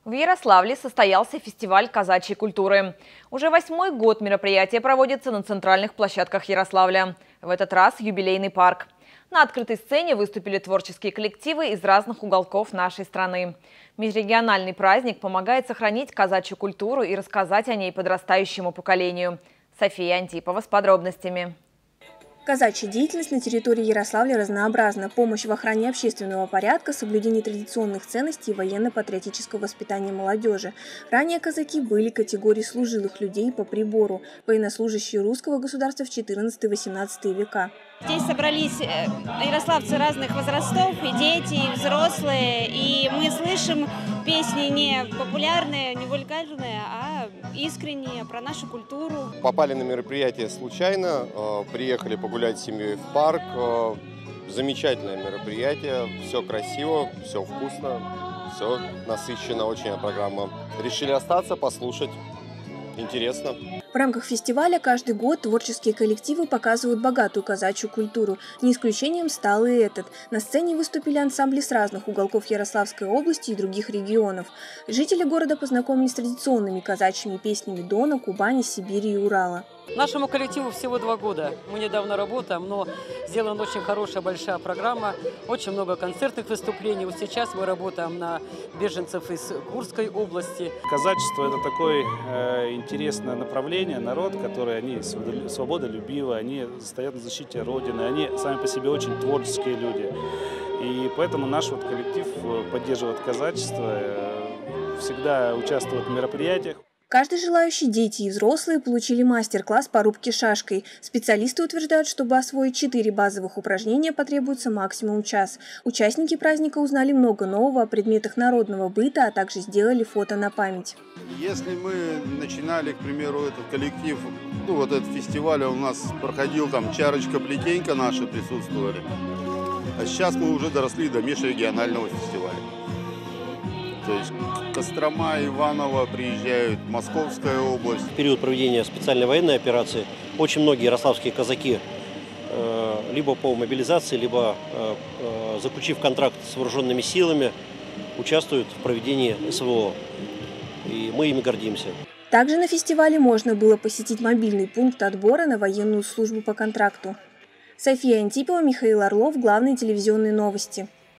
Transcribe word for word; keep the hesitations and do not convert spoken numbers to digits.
В Ярославле состоялся фестиваль казачьей культуры. Уже восьмой год мероприятие проводится на центральных площадках Ярославля. В этот раз юбилейный парк. На открытой сцене выступили творческие коллективы из разных уголков нашей страны. Межрегиональный праздник помогает сохранить казачью культуру и рассказать о ней подрастающему поколению. София Антипова с подробностями. Казачья деятельность на территории Ярославля разнообразна. Помощь в охране общественного порядка, соблюдение традиционных ценностей и военно-патриотического воспитания молодежи. Ранее казаки были категорией служилых людей по прибору, военнослужащие русского государства в четырнадцатом-восемнадцатом века. Здесь собрались ярославцы разных возрастов, и дети, и взрослые, и мы слышим песни не популярные, не вульгарные, а искренние, про нашу культуру. Попали на мероприятие случайно, приехали погулять с семьей в парк. Замечательное мероприятие, все красиво, все вкусно, все насыщенно, очень программа. Решили остаться, послушать. Интересно. В рамках фестиваля каждый год творческие коллективы показывают богатую казачью культуру. Не исключением стал и этот. На сцене выступили ансамбли с разных уголков Ярославской области и других регионов. Жители города познакомились с традиционными казачьими песнями Дона, Кубани, Сибири и Урала. Нашему коллективу всего два года. Мы недавно работаем, но сделана очень хорошая большая программа, очень много концертных выступлений. Вот сейчас мы работаем на беженцев из Курской области. Казачество – это такое э, интересное направление, народ, который они свободолюбивы, они стоят на защите Родины, они сами по себе очень творческие люди. И поэтому наш вот коллектив поддерживает казачество, э, всегда участвует в мероприятиях. Каждый желающий, дети и взрослые, получили мастер-класс по рубке шашкой. Специалисты утверждают, чтобы освоить четыре базовых упражнения, потребуется максимум час. Участники праздника узнали много нового о предметах народного быта, а также сделали фото на память. Если мы начинали, к примеру, этот коллектив, ну вот этот фестиваль у нас проходил, там чарочка-плетенька наши присутствовали, а сейчас мы уже доросли до межрегионального фестиваля. То есть Кострома, Иваново приезжают, Московская область. В период проведения специальной военной операции очень многие ярославские казаки э, либо по мобилизации, либо э, э, заключив контракт с вооруженными силами, участвуют в проведении СВО. И мы ими гордимся. Также на фестивале можно было посетить мобильный пункт отбора на военную службу по контракту. София Антипова, Михаил Орлов, главные телевизионные новости.